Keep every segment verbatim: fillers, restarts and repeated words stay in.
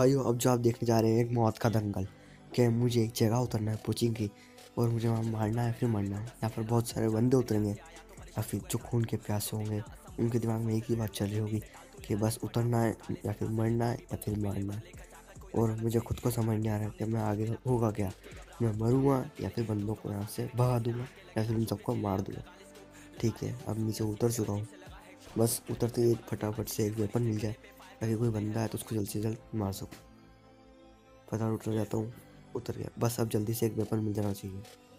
भाइयों, अब जो आप देखने जा रहे हैं एक मौत का दंगल। कि मुझे एक जगह उतरना है कोचिंग की और मुझे वहाँ मारना है, फिर मरना है। यहाँ पर बहुत सारे बंदे उतरेंगे या फिर जो खून के प्यासे होंगे, उनके दिमाग में एक ही बात चल रही होगी कि बस उतरना है या फिर मरना है या फिर मारना है। और मुझे खुद को समझ नहीं आ रहा कि मैं आगे होगा क्या, मैं मरूँगा या फिर बंदों को यहाँ से भगा दूंगा या फिर उन सबको मार दूंगा। ठीक है, अब नीचे उतर चुका हूँ। बस उतरते ही एक फटाफट से एक वेपन मिल जाए ताकि कोई बंदा है तो उसको जल्द से जल्द मार सकूँ। फटाफट उतर जाता हूँ, उतर गया। बस अब जल्दी से एक वेपन मिल जाना चाहिए।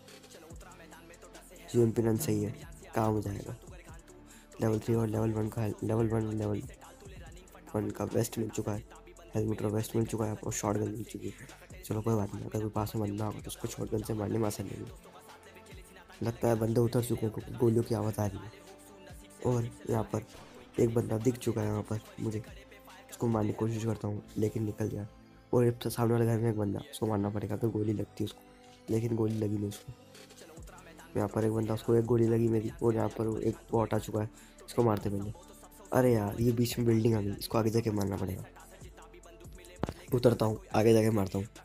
यूएमपी रन सही है, काम हो जाएगा। लेवल थ्री और लेवल वन का लेवल वन लेवल वन का वेस्ट मिल चुका है, हेलमेट और वेस्ट मिल चुका है और शॉर्ट गन मिल चुकी है। चलो कोई बात नहीं, अगर कोई पास में बंदा होगा तो उसको शॉर्ट गन से मारने में आसानी होगी। लगता है बंदे उतर चुके हैं क्योंकि गोलियों की आवाज़ आ रही है। और यहाँ पर एक बंदा दिख चुका है यहाँ पर मुझे, उसको मारने की कोशिश करता हूँ लेकिन निकल गया। और एक सामने वाले घर में एक बंदा, उसको मारना पड़ेगा अगर गोली लगती है उसको, लेकिन गोली लगी नहीं उसको। यहाँ पर एक बंदा, उसको एक गोली लगी मेरी। और यहाँ पर एक बॉट आ चुका है, इसको मारते पहले। अरे यार, ये बीच में बिल्डिंग आ गई, इसको आगे जाके मारना पड़ेगा। उतरता हूँ, आगे जाके मारता हूँ।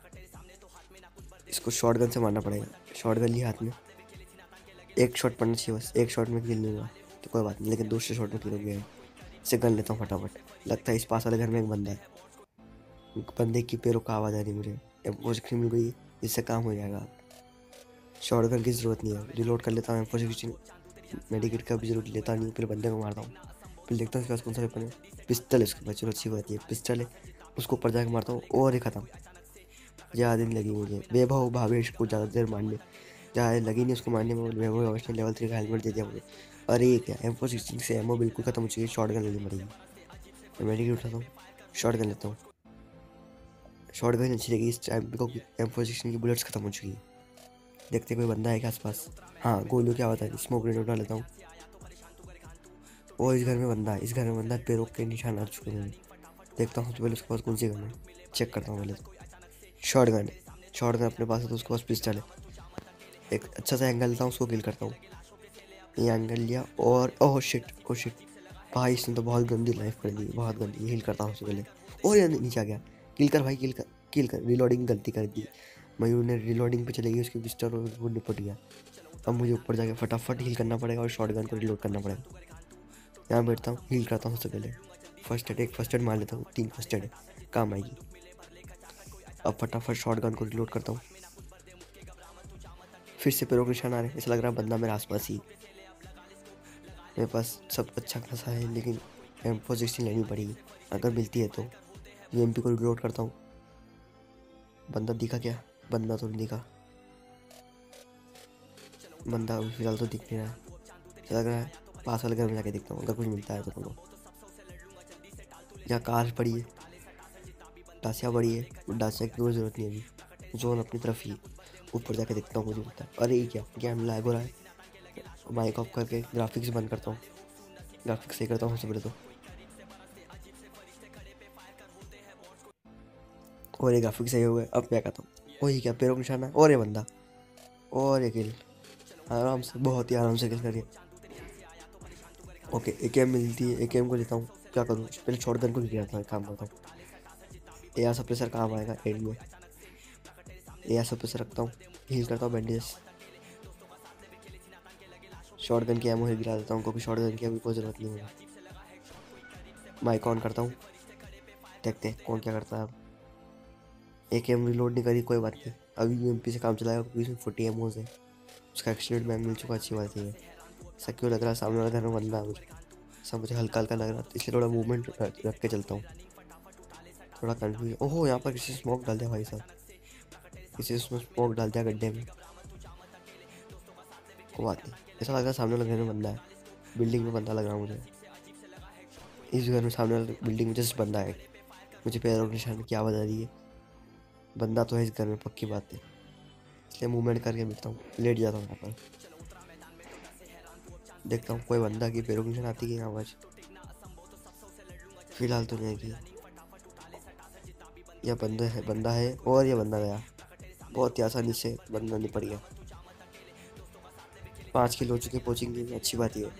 इसको शॉर्ट गन से मारना पड़ेगा। शॉर्ट गन ली हाथ में, एक शॉट पड़ना चाहिए, बस एक शॉट में किल नहीं हुआ तो कोई बात नहीं, लेकिन दूसरे शॉट में किल हो गया। इसे गन लेता हूँ फटाफट। लगता है इस पास वाले घर में एक बंदा है। बंदे की पैरों का आवाज़ आ रही है मुझे। अब वो मिल गई, इससे काम हो जाएगा। शॉर्ट गन की ज़रूरत नहीं है, रिलोड कर लेता हूँ। एम फोर सिक्सटीन मेडिकेट का भी जरूरत लेता नहीं, फिर बंदे को मारता हूँ। फिर देखता हूँ इसके पास कौन सा वेपन है। पिस्टल इसके पास, चलो अच्छी बात है, पिस्टल है। उसको ऊपर जाकर मारता हूँ और ही खत्म। ज़्यादा नहीं लगी मुझे, वैभव भावेश को ज़्यादा देर मारने ज़्यादा लगी नहीं उसको मारने में। वैभव भावेश ने लेवल थ्री का हेलमेट दे दिया मुझे। अरे ये क्या, एम फोर सिक्सटीन से एमओ बिल्कुल खत्म हो चुकी है, शॉर्ट गन लेनी पड़ेगी। मेडिकेट उठाता हूँ, शॉर्ट गन लेता हूँ। शॉर्ट गन अच्छी लगी इस टाइम को, एम फोर सिक्सटीन की बुलेट्स खत्म हो चुकी है। देखते कोई बंदा है क्या आसपास। हाँ, गोलियों की आवाज़ आ रही, स्मोक ग्रेनेड उठा लेता हूँ। और इस घर में बंदा है, इस घर में बंदा है, पैरों के निशान आ चुके हैं। देखता हूँ तो पहले उसके पास कौन सी गन है, चेक करता हूँ पहले तो। शॉर्ट गन है, शॉर्ट गन अपने पास है तो उसके पास पिस्टल है। एक अच्छा सा एंगल लेता हूँ, उसको किल करता हूँ। ये एंगल लिया और ओह शिट, ओह शिट भाई, इसने तो बहुत गंदी लाइफ कर दी, बहुत गंदी। हील करता हूँ उससे पहले। और ये नीचे आ गया, किल कर भाई, किल कर, किल कर। रिलोडिंग गलती कर दी, मयूर ने रिलोडिंग पे चली गई उसकी पिस्टल और वो निपट गया। अब मुझे ऊपर जाके फटाफट हील करना पड़ेगा और शॉर्ट गन को रिलोड करना पड़ेगा। यहाँ बैठता हूँ, हील करता हूँ सबसे पहले। फर्स्ट एड, एक फर्स्ट एड मार लेता हूँ, तीन फर्स्ट एड काम आएगी। अब फटाफट शॉर्ट गन को रिलोड करता हूँ। फिर से पैरों के निशान आ रहे हैं, ऐसा लग रहा है बंदा मेरे आसपास ही। मेरे पास सब अच्छा खासा है लेकिन एम फोर सिक्सटीन लेनी पड़ेगी अगर मिलती है तो। यूएमपी को रिलोड करता हूँ। बंदा दिखा क्या, बंदा तो नहीं दिखा। बंदा अभी फिलहाल तो दिख नहीं रहा है, ऐसा लग रहा है पास वाले घर में जाके देखता हूँ अगर कुछ मिलता है तो। बोलो, यहाँ कार पड़ी है, डासिया पड़ी है, डासिया की कोई ज़रूरत नहीं है अभी, जोन अपनी तरफ ही। ऊपर जाके देखता हूँ मुझे मिलता है। अरे ये क्या, गेम लैग हो रहा है। माइक ऑफ करके ग्राफिक्स बंद करता हूँ, ग्राफिक्स सही करता हूँ सबसे पहले तो। और ये ग्राफिक्स सही हो गए, अब मैं कहता हूँ वही क्या, पैरों का निशान है और ये बंदा और ये किल आराम से, बहुत ही आराम से किल करिए। ओके, ए के एम मिलती है, ए के एम को लेता हूँ। क्या करूँ, पहले शॉर्ट गन को गिरा था, काम करता हूँ। एयर सप्रेसर काम आएगा एंड में। एयर सप्रेसर रखता हूँ, हील करता हूँ, बैंडेज। शॉर्ट गन की एमओ ही गिरा देता हूँ क्योंकि शॉर्ट गन की अभी कोई ज़रूरत नहीं होगी। माइक ऑन करता हूँ, देखते हैं कौन क्या करता है। अब ए के एम रिलोड नहीं करी, कोई बात नहीं, अभी यू एम पी से काम चलाएगा क्योंकि इसमें फोर्टी एमओज है। उसका एक्सीडेंट बैग मिल चुका, अच्छी बात है। ऐसा क्यों लग रहा है सामने वाला घर में बंदा है मुझे, सब मुझे हल्का हल्का लग रहा है, इसलिए थोड़ा मूवमेंट रख के चलता हूँ। थोड़ा कन्फ्यूज, ओहो यहाँ पर किसी स्मोक डाल दिया भाई साहब, किसी उसमें स्मोक डाल दिया गड्ढे में। कोई बात नहीं, ऐसा लग रहा है सामने वाले घर में बंदा है, बिल्डिंग में बंदा लग रहा है मुझे। इस घर में सामने वाले बिल्डिंग में जस्ट बंदा है, मुझे पैरों के निशान की आवाज़ आ रही है। बंदा तो है इस घर में, पक्की बात है, इसलिए मूवमेंट करके मिलता हूँ, लेट जाता हूँ यहाँ पर। देखता हूँ कोई बंदा की पैरों के निशान आती है आवाज़, फिलहाल तो नहीं की। यह बंदा है, बंदा है और ये बंदा गया, बहुत ही आसानी से बंदा निपट गया। पाँच किलो हो चुके पहुँचेंगे, अच्छी बात ही है।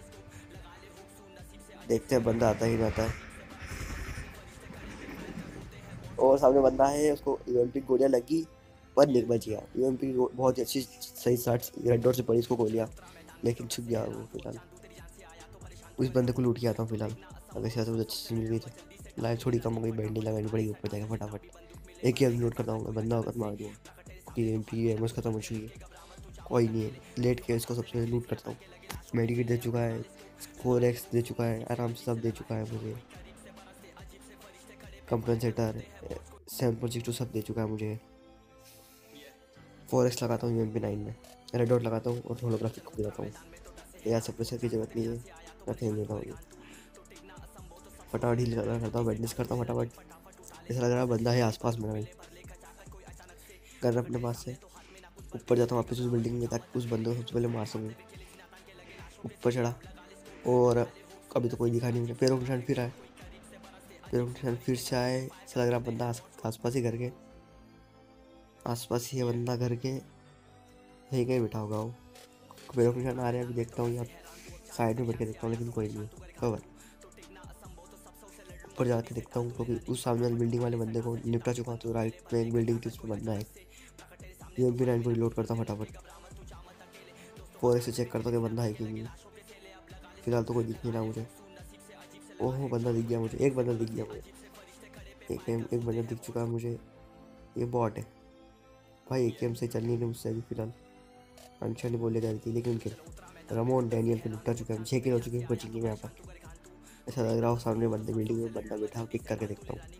देखते हैं बंदा आता ही नहीं आता है। और सामने बंदा है, उसको यूएमपी गोलियां लगी पर नहीं बच गया। यूएमपी बहुत ही अच्छी सही शॉट रेड डॉट से पड़ी उसको गोलियां, लेकिन छुप गया वो। फिलहाल उस बंदे को लूट के आता हूँ फिलहाल, अगर से मुझे अच्छी सी मिल गई तो। लाइफ थोड़ी कम हो गई, बैंडिंग लगानी पड़ेगी ऊपर जाकर फटाफट। एक ही अभी नोट करता हूँ, बंदा होकर मार दूँगा क्योंकि एम पी एमएस खत्म हो चुकी है। कोई नहीं है, लेट के इसको सबसे पहले लूट करता हूँ। मेडिकेट दे चुका है, फोर एक्स दे चुका है, आराम से सब दे चुका है मुझे। Compensator, seven point six two सब दे चुका है मुझे। फोर एक्स लगाता हूँ यूएमपी नाइन में, रेड डॉट लगाता हूँ और होलोग्राफिक को गिराता हूँ। यार सप्रेसर की जरूरत नहीं है, रखने देता हूँ। फटाफट हील करता हूँ, बैडनेस करता हूँ फटाफट। ऐसा लग रहा है बंदा है आसपास में भाई। कर अपने पास से ऊपर जाता हूँ वापस उस बिल्डिंग में, ताकि उस बंदे को सबसे पहले मार सकूँ। ऊपर चढ़ा और अभी तो कोई दिखा नहीं मुझे। पैरों के निशान फिर आए, पैरों के निशान फिर से आए। ऐसा लग रहा बंदा आस, आसपास ही घर के आसपास ही है बंदा, घर के यहीं कहीं बैठा होगा वो। पैरों के निशान आ रहे हैं, अभी देखता हूँ यहाँ साइड में बैठ के देखता हूँ, लेकिन कोई नहीं खबर। ऊपर जाके देखता हूँ क्योंकि उस सामने वाली बिल्डिंग वाले बंदे को निपटा चुका हूँ। तो राइट में एक बिल्डिंग थी, उस पर बंदा है। यूएमपी नाइन को रिलोड करता हूँ फटाफट। फोर से चेक करता हूँ कि बंदा है कि नहीं। फिलहाल तो कोई दिख नहीं रहा मुझे। ओहो बंदा दिख गया मुझे, एक बंदा दिख गया मुझे, एक एक बंदा दिख चुका है मुझे। ये बॉट है भाई, एक एम से चल नहीं रही मुझसे अभी फिलहाल। अनशन बोले जा रही थी, लेकिन किल रमोन डैनियल को निपटा चुका है। छः किल हो चुके हैं कोचिंग में यहाँ पर। ऐसा लग रहा हो सामने बंदे बिल्डिंग में बंदा बैठा, पिक करके देखता हूँ,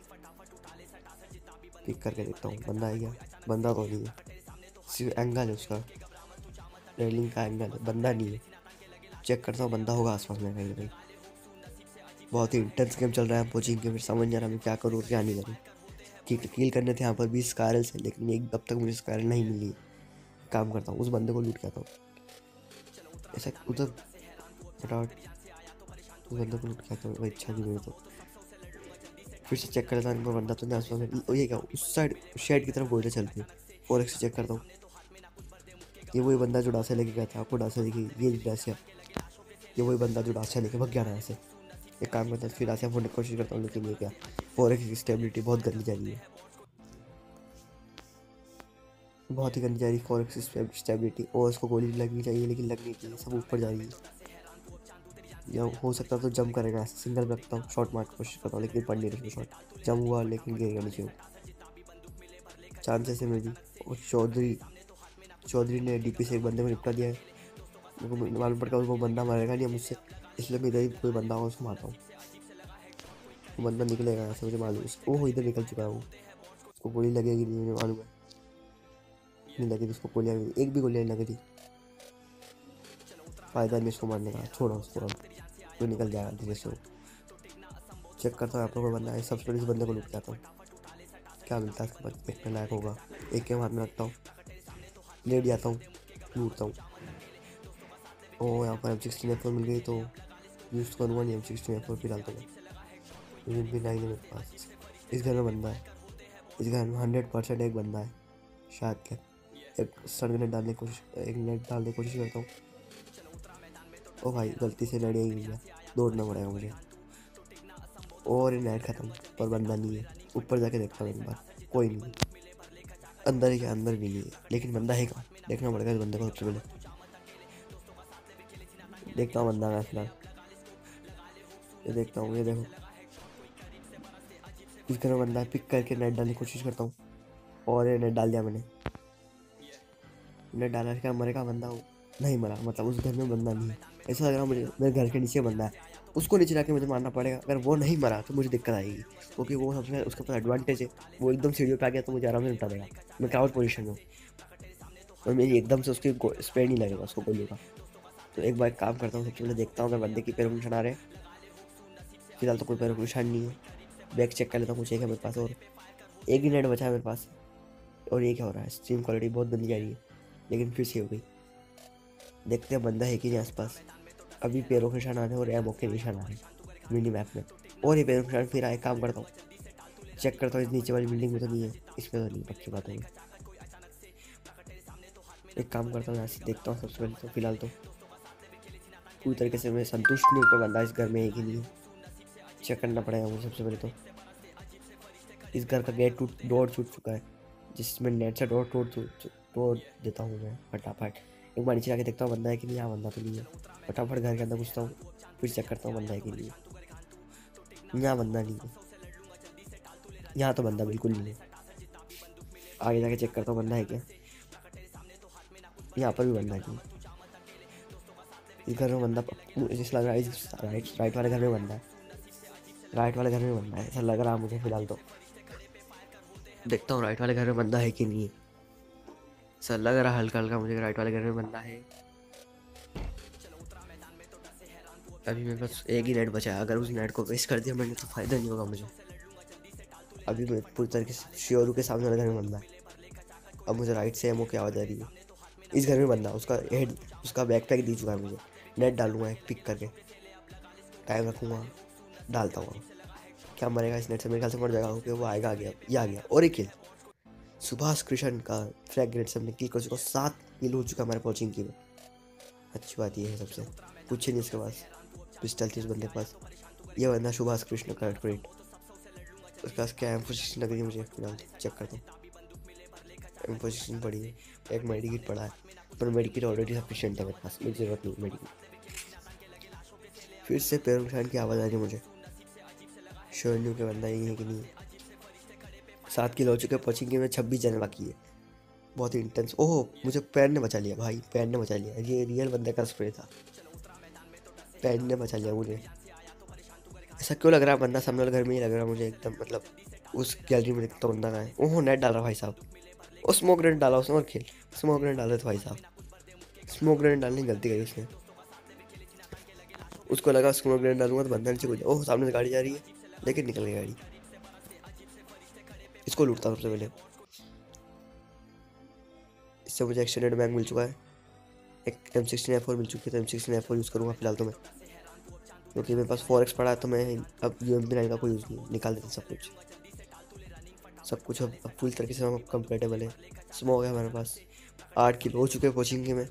पिक करके देखता हूँ बंदा है क्या। बंदा तो नहीं है, सिर्फ एंगल है उसका, रेलिंग का एंगल है, बंदा नहीं है। चेक करता हूँ, बंदा होगा आसपास में कहीं कहीं। बहुत ही इंटेंस गेम चल रहा है कोचिंग के, फिर समझ नहीं आ रहा मैं क्या करूँ और क्या नहीं करूँ। कील करने थे यहाँ पर बीस स्कारल से, लेकिन एक अब तक मुझे स्कारल नहीं मिली। काम करता हूँ, उस बंदे को लूट के आता हूँ। ऐसा उधर फटाफट उस बंदे को लूट के आता हूँ। इच्छा की मेरी तो फिर से चेक करता हूँ, बंदा तो नहीं आसपास में। ये क्या उस साइड शेड की तरफ गोलियाँ चलती है। फोर एक्स चेक करता हूँ, ये वही बंदा जो डांसिया लेके गया था। आपको डांसिया देखी, ये डांसिया, ये वही बंदा जो डांसिया लेके भग गया ना ऐसे। एक काम करता हूँ, फिर डांसिया फोड़ने की कोशिश करता हूँ, लेकिन ये क्या फोर एक्स की स्टेबिलिटी बहुत गंदी जा रही है, बहुत ही गंदी जा रही है फोर एक्स स्टेबिलिटी। और उसको गोली लगनी चाहिए, लेकिन लगनी चाहिए, सब ऊपर जा रही है। या हो सकता है तो जंप करेगा, सिंगल रखता हूँ, शॉट मार की कोशिश करता हूँ, लेकिन पड़ नहीं रही शॉट। जंप हुआ लेकिन गिर गया नीचे, चांसेस है मेरी। और चौधरी चौधरी ने डीपी से एक बंदे को निपटा दिया है। मेरे को मालूम पड़ता है वो बंदा मरेगा नहीं मुझसे, इसलिए मैं इधर ही कोई बंदा होगा उसको मारता हूँ। वो बंदा निकलेगा यहाँ से, मुझे मालूम है। वो इधर निकल चुका है, वो उसको गोली लगेगी नहीं, मुझे मालूम है। नहीं लगी थी उसको गोलियाँ, एक भी गोलियाँ नहीं लगी थी। फायदा नहीं उसको मारने का, छोड़ो उसको, अब तो निकल जाएगा धीरे से। चेक करता हूँ आप लोगों को बंदा है, सबसे पहले इस बंदे को लूट जाता हूँ। क्या मिलता है इसके बाद देखने लायक होगा। एक के हाथ में रखता हूँ, लेट जाता हूँ, लूटता हूँ। ओ यहाँ पर एम सिक्सटीन एफ फोर मिल गई तो यूज़ करूँगा नहीं एम सिक्सटीन एफ फोर फिलहाल तो। लेकिन भी नहीं है मेरे पास। इस घर में बंदा है, इस घर में हंड्रेड परसेंट एक बंदा है शायद के। एक सड़क नेट डालने की कोशिश एक नेट डालने की कोशिश करता हूँ। ओ भाई गलती से नेट ही गया, दौड़ना पड़ेगा मुझे। और ये नेट खत्म, पर बंदा नहीं है। ऊपर जाके देखता हूँ एक बार, कोई नहीं। अंदर ही क्या, अंदर भी नहीं है, लेकिन बंदा है कहाँ, देखना पड़ेगा इस बंदे को सबसे पहले। देखता हूँ बंदा है फिलहाल, ये देखता हूँ, ये देखो इस घर में बंदा है। पिक करके नेट डालने की कोशिश करता हूँ, और ये नेट डाल दिया मैंने। नेट डाला, क्या मरेगा बंदा? वो नहीं मरा, मतलब उस घर में बंदा नहीं है। ऐसा लग रहा मुझे मेरे घर के नीचे बंदा है, उसको नीचे जाके मुझे मारना पड़ेगा। अगर वो नहीं मरा तो मुझे दिक्कत आएगी, क्योंकि वो सबसे उसके पास एडवांटेज है। वो एकदम सीढ़ियों पे आ गया तो मुझे आराम से निपटा देगा। मैं क्राउड पोजीशन में हूँ और मेरी एकदम से उसकी स्प्रे नहीं लगेगा उसको गोलियों का। तो एक बार काम करता हूँ, सबसे पहले देखता हूँ अगर बंदे की पैरों में निशान आ रहे हैं। फिलहाल तो कोई पैरों का निशान नहीं है। बैग चेक कर लेता हूँ, कुछ एक है मेरे पास, और एक ही नेट बचा है मेरे पास। और ये क्या हो रहा है, स्ट्रीम क्वालिटी बहुत गंदी जा रही है, लेकिन फिर से हो गई। देखते हैं बंदा है कि नहीं आसपास। अभी पैरों के निशान आ रहे हैं और एमओ के निशान आ रहे हैं मिनी मैप में। और ये पैरों के निशान फिर आए। काम करता हूँ, चेक करता हूँ इस नीचे वाली बिल्डिंग में तो नहीं है, इसमें तो नहीं, पक्की बात होगी। एक काम करता हूँ, यहाँ से देखता हूँ सबसे पहले तो। फिलहाल तो पूरी तरीके से मैं संतुष्ट नहीं हूँ, बंदा इस घर में है कि नहीं। चेक करना पड़ेगा मुझे सबसे पहले तो। इस घर का गेट टूट डोर टूट चुका है, जिसमें नेट से डोर तोड़ तोड़ देता हूँ मैं फटाफट। एक बार नीचे आके देखता हूँ बंदा है कि नहीं। यहाँ बंदा तो नहीं है। फटाफट घर के अंदर घुसता हूँ, फिर चेक करता हूँ बंदा है कि नहीं। यहाँ बंदा नहीं है, यहाँ तो बंदा बिल्कुल नहीं है। आगे जाके चेक करता हूँ बंदा है क्या। यहाँ पर भी बंदा नहीं है। इस घर में बंदा मुझे लग रहा है, इस राइट राइट वाले घर में बंदा है। राइट वाले घर में बंदा है ऐसा लग रहा है मुझे फिलहाल तो। देखता हूँ राइट वाले घर में बंदा है कि नहीं है। ऐसा लग रहा है हल्का हल्का मुझे राइट वाले घर में बंदा है। अभी मेरे पास एक ही नेट बचा है, अगर उस नेट को वेस्ट कर दिया मैंने तो फायदा नहीं होगा मुझे। अभी मैं पूरी तरीके से श्योरू के सामने वाले घर में बंदा है। अब मुझे राइट से एमओ की आवाज़ आ रही है। इस घर में बंदा, उसका हेड उसका बैकपैक दे चुका है मुझे। नेट डालूंगा एक पिक करके, टाइम रखूँगा, डालता हुआ। क्या मरेगा इस नेट से? मेरे ख्याल से मर जाएगा क्योंकि वो आएगा। आ गया, ये आ गया और एक किल। सुभाष कृष्ण का फ्रैग ग्रेड से हमने किल कर चुका। सात किल हो चुका हमारे कोचिंग की में। अच्छी बात ये है सबसे। कुछ नहीं इसके पास, पिस्टल थी उस बंदे के पास। ये बंदा सुभाष कृष्ण का ग्रेड, उसके पास क्या एम पोजिशन लग रही है मुझे। फिलहाल चेक करता हूँ। एम पोजिशन पड़ी है, एक मेडिकिट पड़ा है, पर मेडिकिट ऑलरेडी सफिशिएंट है मेरे पास, मुझे ज़रूरत नहीं मेडिकिट। फिर से पैरों की आवाज़ आ रही है मुझे। शोन्यू के बंदा ही है कि नहीं। सात किलो हो चुके कोचिंग में, छब्बीस जने बाकी है। बहुत ही इंटेंस। ओह मुझे पैन ने बचा लिया भाई, पैन ने बचा लिया। ये रियल बंदे का स्प्रे था, पैन ने बचा लिया मुझे। ऐसा क्यों लग रहा है बंदा सामने वाले घर में ही लग रहा है मुझे एकदम, मतलब उस गैलरी में देखता बंदा का है। ओह नेट डाल रहा भाई साहब, और स्मोक ग्रेनेड डाला उसने और खेल। स्मोक ग्रेनेड डाल रहे थे भाई साहब, स्मोक ग्रेनेड डालने की गलती करी उसने। उसको लगा स्मोक ग्रेनेड डालूंगा तो बंदा नीचे को जाए। ओह सामने से गाड़ी जा रही है, लेकिन निकल गई गाड़ी। इसको लूटता सबसे पहले। इससे मुझे एक्सटेंडेड बैग मिल चुका है, एक एम सिक्सटीन एफ फोर मिल चुकी है। तो M sixteen F four use करूँगा फिलहाल तो मैं, क्योंकि मेरे पास फोर एक्स पड़ा है। तो मैं अब यू एम पी नाइन का कोई यूज़ नहीं, निकाल देते सब कुछ। सब कुछ अब अब पूरी तरीके से हम कंपेटेबल है। स्मोक है हमारे पास। आठ किलो हो चुके हैं कोचिंग के में,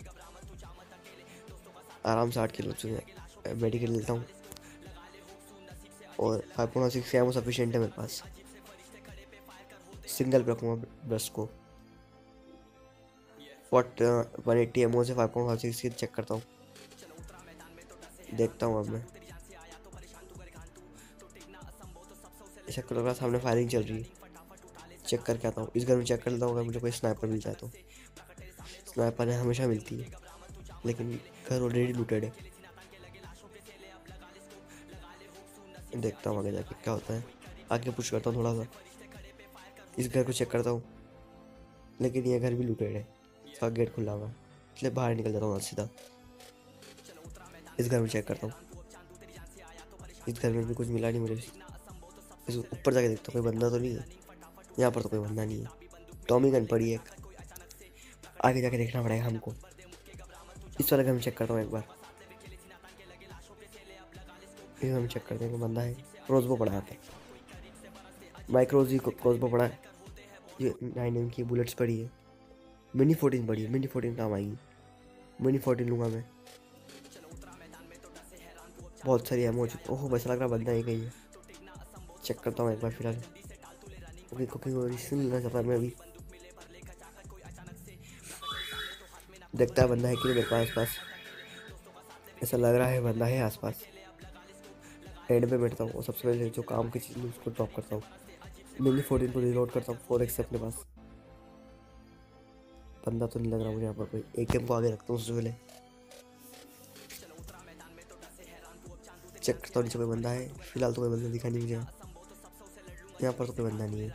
आराम से आठ किलो हो चुके हैं। मेडिकल लेता हूँ और five point six ammo sufficient है मेरे पास। सिंगल पे रखूँगा ब्रश को। वॉट वन एट्टी एमओ से फाइव पॉइंट फाइव सिक्स की चेक करता हूँ, देखता हूँ अब मैं। ऐसा लग रहा सामने फायरिंग चल रही है, चेक करके आता हूँ। इस घर में चेक कर लेता हूँ अगर मुझे कोई स्नाइपर मिल जाए तो। स्नाइपर है हमेशा मिलती है, लेकिन घर ऑलरेडी लूटेड है। देखता हूँ आगे जाके क्या होता है। आगे पुश करता हूँ थोड़ा सा। इस घर को चेक करता हूँ, लेकिन ये घर भी लूटेड है। इसका गेट खुला हुआ है, इसलिए बाहर निकल जाता हूँ सीधा। इस घर में चेक करता हूँ, इस घर में भी कुछ मिला नहीं मुझे। इस ऊपर जाके देखता हूँ कोई बंदा तो नहीं है। यहाँ पर तो कोई बंदा नहीं है। टॉमी गन पड़ी है, आगे जाके देखना पड़ेगा हमको। इस वाले घर में चेक करता हूँ एक बार। इस घर में चेक करते हैं बंदा है। क्रोसबो पड़ा है, माइक्रोजी क्रोसबो पड़ा है। ये नाइन एम की बुलेट्स पड़ी है। मिनी फोर्टीन पड़ी है, मिनी फोर्टीन काम आएगी। मिनी फोर्टीन लूँगा मैं। बहुत सारी एमओ हो चुकी। ओह वैसा लग रहा बंदा ही कहीं है। चेक करता हूँ एक बार फिलहाल, क्योंकि कुकिंग और इससे नहीं लेना चाहता मैं अभी। देखता है बंदा है कि नहीं मेरे पास पास। ऐसा लग रहा है बंदा है आसपास। एंड पे बैठता हूँ, सबसे पहले जो काम की चीज़ उसको ड्रॉप करता हूँ। मिनी फोर्टीन को रिलोड करता हूँ, फोर एक्स अपने पास। बंदा तो नहीं लग रहा मुझे यहाँ पर कोई। ए के एम को आगे रखता हूँ उससे पहले। चेक करता हूँ नीचे कोई बंदा है। फिलहाल तो कोई बंदा दिखा नहीं मुझे यहाँ पर, तो कोई बंदा नहीं है।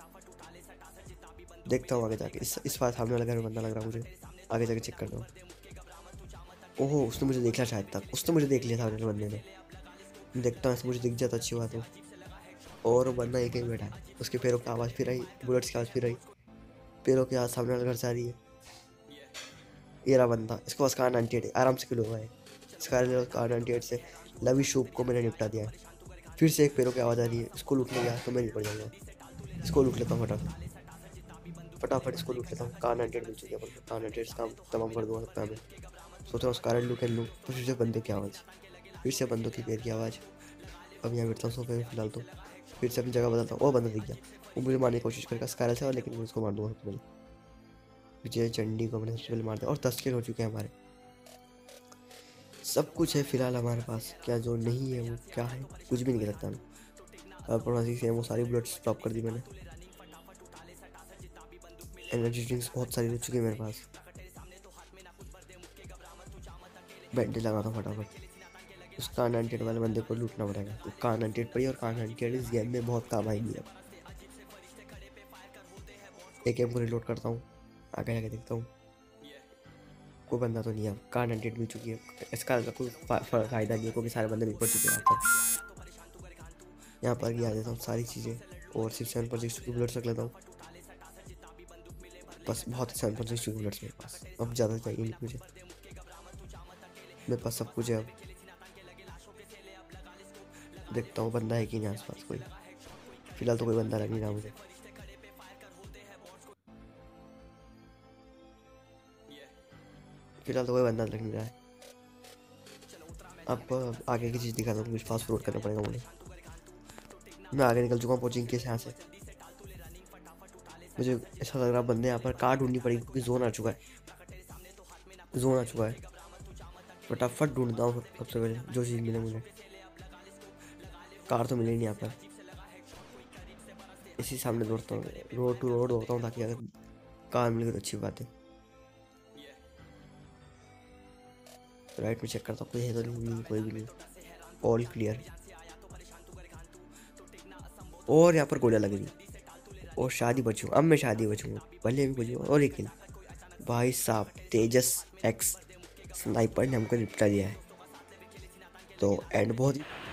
देखता हूँ आगे जाके। इस इस बार सामने वाला घर में बंदा लग रहा मुझे। आगे जाके चेक करता हूँ। ओहो उसने मुझे देख लिया शायद तक। उसने मुझे देख लिया था सामने बंदे ने। देखता हूँ ऐसे मुझे दिख जाता अच्छी बात है। और बंदा एक ही बैठा है। उसके पैरों की आवाज़ फिर आई, बुलेट्स की आवाज़ फिर आई। पैरों की आवाज़ सामने वाले घर से आ रही है। ये रहा बंदा, इसको बस कार नाइन्टी एट है, आराम से किलो हुआ है। इसका कार नाइन्टी एट से लवी शूप को मैंने निपटा दिया है। फिर से एक पैरों की आवाज़ आ रही है। इसको लूटने गया तो मैं नहीं पड़ जाऊँगा। इसको लूट लेता हूँ फटाफट फटाफट इसको लूट लेता हूँ। कार नाइन्टी एट मिल चुकी है, कार नाइन्टी एट काम तमाम कर दूँगा सकता है मैं। सोच रहा हूँ कार लूट कर लूँ तो फिर से बंदे की आवाज़, फिर से बंदों की पैर की आवाज़। अब यहाँ बैठता हूँ सोफे में फिलहाल तो। फिर से अपनी जगह बदलता हूँ। वो बंदा दिख गया, वो मुझे मारने की कोशिश करेगा स्काइरल से, और लेकिन मैं उसको मार दूंगा सबसे पहले। विजय चंडी को मैंने सबसे पहले मार दिया और दस किल हो चुके हैं हमारे। सब कुछ है फिलहाल हमारे पास, क्या जो नहीं है वो क्या है, कुछ भी नहीं कर सकता मैं। प्रोनासी से वो सारी बुलेट स्टॉप कर दी मैंने। एनर्जी ड्रिंक्स बहुत सारी हो चुकी है मेरे पास। बैंडेज लगाता हूँ फटाफट। उस कार नाइनटी एट वाले बंदे को लूटना पड़ेगा। तो कार नाइनटी एट पड़ी, और कार नाइनटी एट इस गेम में बहुत काम आएगी। अब एक एम को रिलोड करता हूँ, आगे जाके देखता हूँ कोई बंदा तो नहीं है। कार नाइनटी एट मिल चुकी है, इसका कोई फा, फा, फायदा नहीं है क्योंकि सारे बंदे मिल पड़ चुके हैं यहाँ पर। यहाँ पर गिरा देता हूँ सारी चीज़ें, और सिर्फ सेवन पर सिक्स टू बुलेट्स रख लेता हूँ। बस बहुत सेवन पर सिक्स टू बुलेट्स मेरे पास, अब ज़्यादा चाहिए नहीं मुझे, मेरे पास सब कुछ है। अब देखता हूँ बंदा है कि नहीं आसपास कोई। फिलहाल तो कोई बंदा लग नहीं रहा मुझे। फिलहाल तो कोई बंदा लग नहीं रहा है। अब आगे की चीज़ दिखाता हूँ, कुछ फास्ट फॉरवर्ड करना पड़ेगा मुझे। मैं आगे निकल चुका हूँ कोचिंग के यहाँ से। मुझे ऐसा लग रहा है बंदे यहाँ पर कार ढूंढनी पड़ेगी क्योंकि जोन आ चुका है, जोन आ चुका है। फटाफट ढूंढता हूँ सबसे पहले जो चीज़ मिले मुझे। कार तो मिली नहीं यहाँ पर, इसी सामने दौड़ता हूँ, रोड टू रोड दौड़ता हूँ ताकि अगर कार मिल गई तो अच्छी बात है। राइट में चेक करता हूँ कोई है तो नहीं, कोई भी नहीं, ऑल क्लियर। और यहाँ पर गोलियाँ लग रही, और शादी बचूँ, अब मैं शादी बचूँगा भले भी कुछ। और एक किल भाई साहब, तेजस एक्स स्नाइपर ने हमको निपटा दिया है। तो एंड बहुत